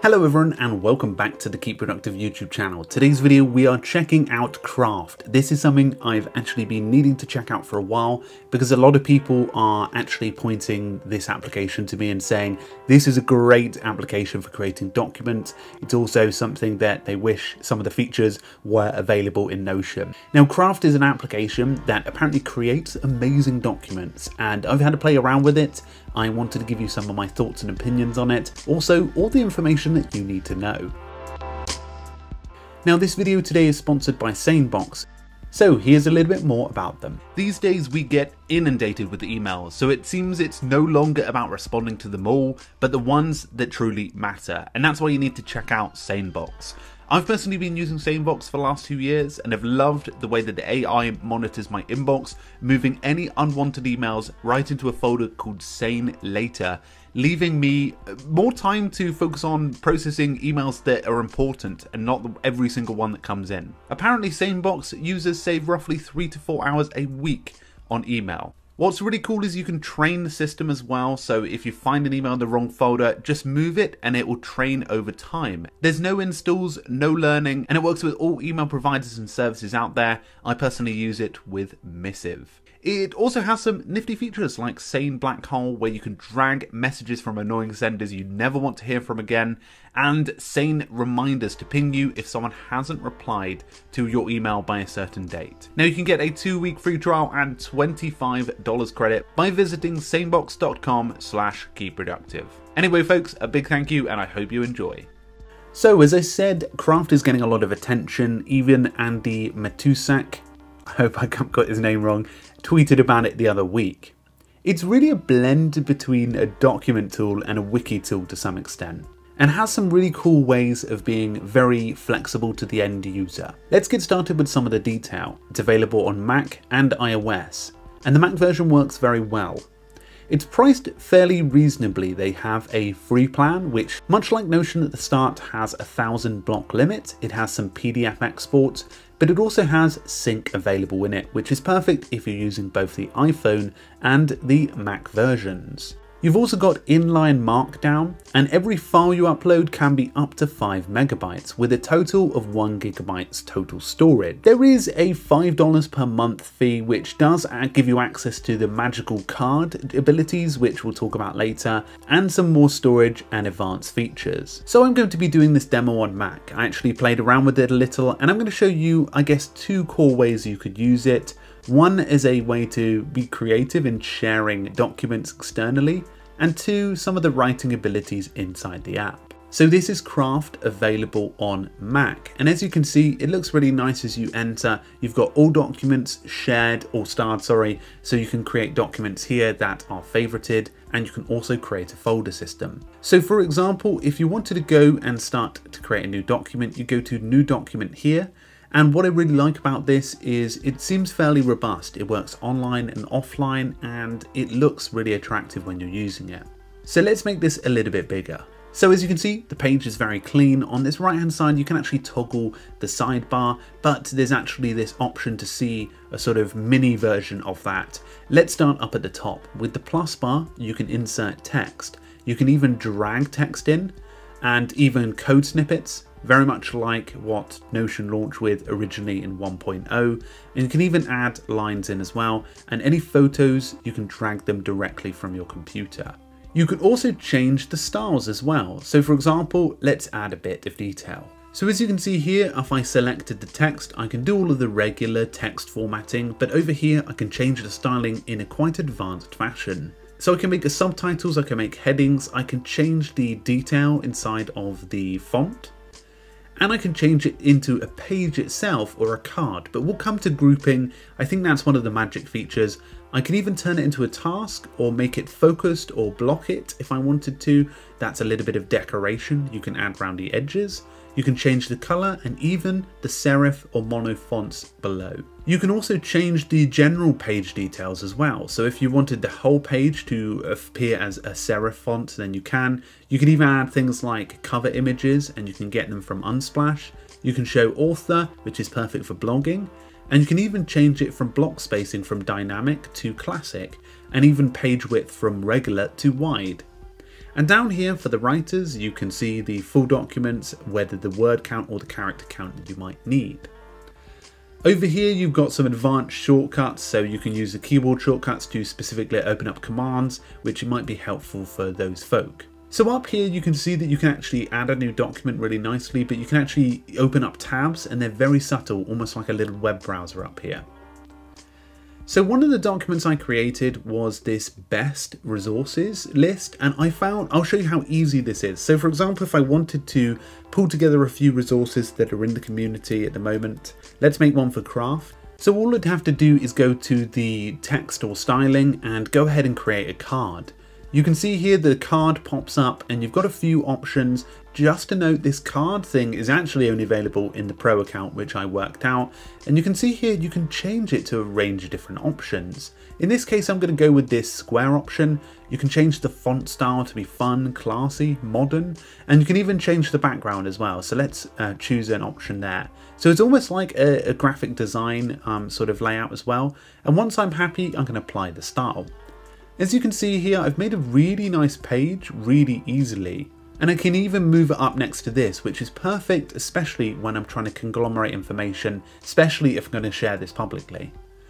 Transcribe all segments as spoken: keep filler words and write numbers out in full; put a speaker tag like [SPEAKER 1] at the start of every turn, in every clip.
[SPEAKER 1] Hello everyone and welcome back to the Keep Productive YouTube channel. Today's video we are checking out Craft. This is something I've actually been needing to check out for a while because a lot of people are actually pointing this application to me and saying this is a great application for creating documents. It's also something that they wish some of the features were available in Notion. Now Craft is an application that apparently creates amazing documents and I've had to play around with it. I wanted to give you some of my thoughts and opinions on it. Also, all the information that you need to know. Now this video today is sponsored by Sanebox. So here's a little bit more about them. These days we get inundated with emails, so it seems it's no longer about responding to them all, but the ones that truly matter. And that's why you need to check out Sanebox. I've personally been using Sanebox for the last two years and have loved the way that the A I monitors my inbox, moving any unwanted emails right into a folder called Sane Later, leaving me more time to focus on processing emails that are important and not every single one that comes in. Apparently Sanebox users save roughly three to four hours a week on email. What's really cool is you can train the system as well, so if you find an email in the wrong folder, just move it and it will train over time. There's no installs, no learning, and it works with all email providers and services out there. I personally use it with Missive. It also has some nifty features like Sane Black Hole, where you can drag messages from annoying senders you never want to hear from again, and Sane Reminders to ping you if someone hasn't replied to your email by a certain date. Now you can get a two-week free trial and twenty-five dollars credit by visiting sanebox dot com slash keep productive. Anyway folks, a big thank you and I hope you enjoy. So as I said, Craft is getting a lot of attention. Even Andy Matusak, I hope I got his name wrong, tweeted about it the other week. It's really a blend between a document tool and a wiki tool to some extent, and has some really cool ways of being very flexible to the end user. Let's get started with some of the detail. It's available on Mac and iOS, and the Mac version works very well. It's priced fairly reasonably. They have a free plan, which, much like Notion at the start, has a thousand block limit. It has some P D F exports, but it also has sync available in it, which is perfect if you're using both the iPhone and the Mac versions. You've also got inline markdown, and every file you upload can be up to five megabytes with a total of one gigabytes total storage. There is a five dollars per month fee, which does give you access to the magical card abilities, which we'll talk about later, and some more storage and advanced features. So I'm going to be doing this demo on Mac. I actually played around with it a little, and I'm going to show you, I guess, two core ways you could use it. One is a way to be creative in sharing documents externally, and two, some of the writing abilities inside the app. So this is Craft, available on Mac, and as you can see it looks really nice as you enter. You've got all documents shared or starred, sorry, so you can create documents here that are favorited, and you can also create a folder system. So for example, if you wanted to go and start to create a new document, you go to New Document here. And what I really like about this is it seems fairly robust. It works online and offline, and it looks really attractive when you're using it. So let's make this a little bit bigger. So as you can see, the page is very clean. On this right hand side, you can actually toggle the sidebar, but there's actually this option to see a sort of mini version of that. Let's start up at the top. With the plus bar, you can insert text. You can even drag text in, and even code snippets, very much like what Notion launched with originally in one point oh. And you can even add lines in as well, and any photos, you can drag them directly from your computer. You can also change the styles as well. So for example, let's add a bit of detail. So as you can see here, if I selected the text, I can do all of the regular text formatting, but over here I can change the styling in a quite advanced fashion. So I can make subtitles, I can make headings, I can change the detail inside of the font, and I can change it into a page itself or a card, but we'll come to grouping. I think that's one of the magic features. I can even turn it into a task or make it focused or block it if I wanted to. That's a little bit of decoration you can add around the edges. You can change the color and even the serif or mono fonts below. You can also change the general page details as well. So if you wanted the whole page to appear as a serif font, then you can. You can even add things like cover images, and you can get them from Unsplash. You can show author, which is perfect for blogging. And you can even change it from block spacing from dynamic to classic, and even page width from regular to wide. And down here for the writers, you can see the full documents, whether the word count or the character count that you might need. Over here, you've got some advanced shortcuts, so you can use the keyboard shortcuts to specifically open up commands, which might be helpful for those folk. So up here, you can see that you can actually add a new document really nicely, but you can actually open up tabs and they're very subtle, almost like a little web browser up here. So one of the documents I created was this best resources list, and I found, I'll show you how easy this is. So for example, if I wanted to pull together a few resources that are in the community at the moment, let's make one for craft. So all I'd have to do is go to the text or styling and go ahead and create a card. You can see here the card pops up and you've got a few options. Just to note, this card thing is actually only available in the Pro account, which I worked out. And you can see here you can change it to a range of different options. In this case, I'm going to go with this square option. You can change the font style to be fun, classy, modern, and you can even change the background as well. So let's uh, choose an option there. So it's almost like a, a graphic design um, sort of layout as well. And once I'm happy, I'm going to apply the style. As you can see here, I've made a really nice page really easily. And I can even move it up next to this, which is perfect, especially when I'm trying to conglomerate information, especially if I'm going to share this publicly.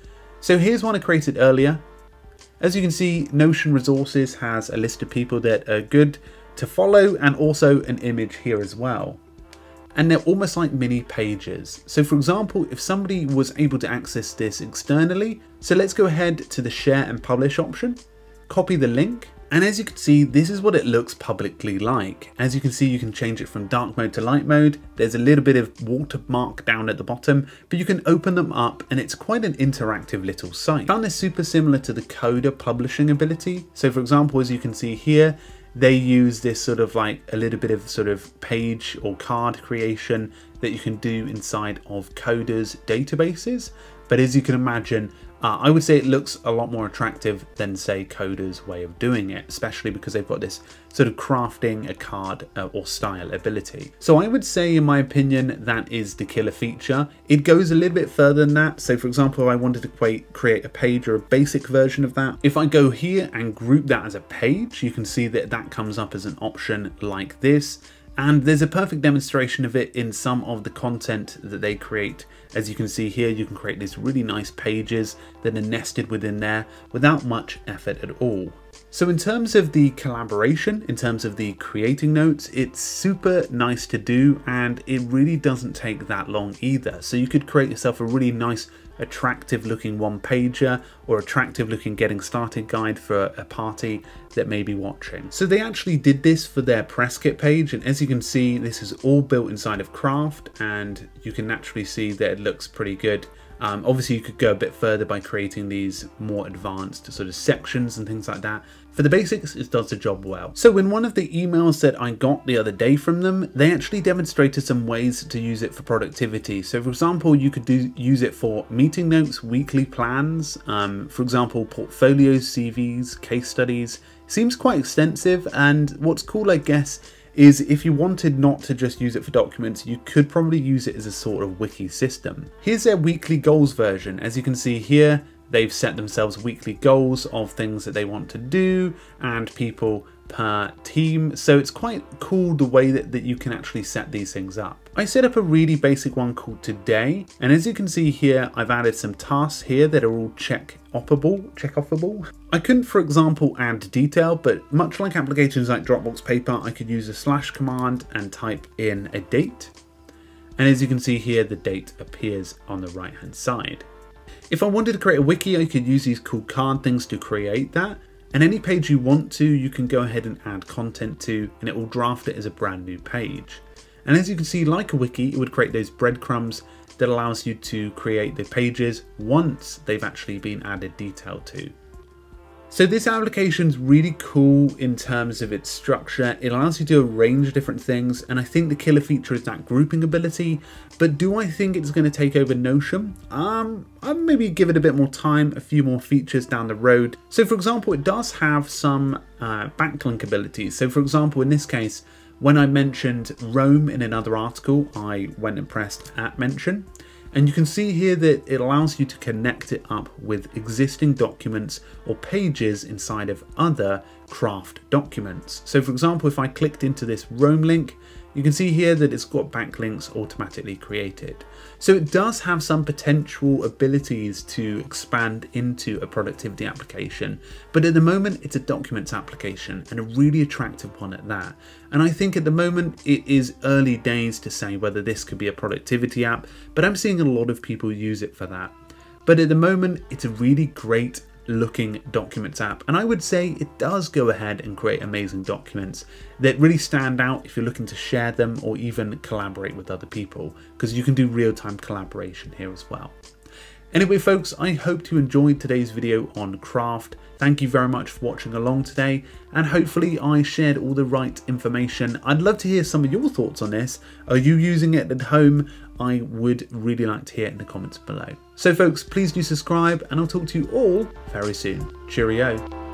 [SPEAKER 1] So here's one I created earlier. As you can see, Notion Resources has a list of people that are good to follow and also an image here as well. And they're almost like mini pages. So for example, if somebody was able to access this externally, so let's go ahead to the share and publish option, copy the link. And as you can see, this is what it looks publicly like. As you can see, you can change it from dark mode to light mode. There's a little bit of watermark down at the bottom, but you can open them up and it's quite an interactive little site. I found this super similar to the Coda publishing ability. So for example, as you can see here, they use this sort of like a little bit of sort of page or card creation that you can do inside of Coda's databases. But as you can imagine, uh, I would say it looks a lot more attractive than say Coda's way of doing it, especially because they've got this sort of crafting a card uh, or style ability. So I would say, in my opinion, that is the killer feature. It goes a little bit further than that. So for example, if I wanted to create, create a page or a basic version of that, if I go here and group that as a page, you can see that that comes up as an option like this. And there's a perfect demonstration of it in some of the content that they create. As you can see here, you can create these really nice pages that are nested within there without much effort at all. So in terms of the collaboration, in terms of the creating notes, it's super nice to do and it really doesn't take that long either. So you could create yourself a really nice, attractive looking one pager or attractive looking getting started guide for a party that may be watching. So they actually did this for their press kit page, and as you can see, this is all built inside of Craft and you can naturally see that it looks pretty good. Um, obviously you could go a bit further by creating these more advanced sort of sections and things like that. For the basics, it does the job well. So in one of the emails that I got the other day from them, they actually demonstrated some ways to use it for productivity. So for example, you could do use it for meeting notes, weekly plans, um, for example, portfolios, C Vs, case studies. Seems quite extensive, and what's cool, I guess, is if you wanted not to just use it for documents, you could probably use it as a sort of wiki system. Here's their weekly goals version. As you can see here, they've set themselves weekly goals of things that they want to do and people per team. So it's quite cool the way that, that you can actually set these things up. I set up a really basic one called Today. And as you can see here, I've added some tasks here that are all check offable, check offable. I couldn't, for example, add detail, but much like applications like Dropbox Paper, I could use a slash command and type in a date. And as you can see here, the date appears on the right hand side. If I wanted to create a wiki, I could use these cool card things to create that. And any page you want to, you can go ahead and add content to, and it will draft it as a brand new page. And as you can see, like a wiki, it would create those breadcrumbs that allows you to create the pages once they've actually been added detail to. So this application is really cool in terms of its structure. It allows you to do a range of different things, and I think the killer feature is that grouping ability. But do I think it's going to take over Notion? Um, I'd maybe give it a bit more time, a few more features down the road. So for example, it does have some uh, backlink abilities. So for example, in this case, when I mentioned Rome in another article, I went and pressed at mention. And you can see here that it allows you to connect it up with existing documents or pages inside of other craft documents. So for example, if I clicked into this Rome link, you can see here that it's got backlinks automatically created. So it does have some potential abilities to expand into a productivity application, but at the moment it's a documents application, and a really attractive one at that. And I think at the moment it is early days to say whether this could be a productivity app, but I'm seeing a lot of people use it for that. But at the moment it's a really great looking documents app, and I would say it does go ahead and create amazing documents that really stand out if you're looking to share them or even collaborate with other people, because you can do real-time collaboration here as well. Anyway folks, I hope you enjoyed today's video on Craft. Thank you very much for watching along today, and hopefully I shared all the right information. I'd love to hear some of your thoughts on this. Are you using it at home? I would really like to hear it in the comments below. So folks, please do subscribe, and I'll talk to you all very soon. Cheerio.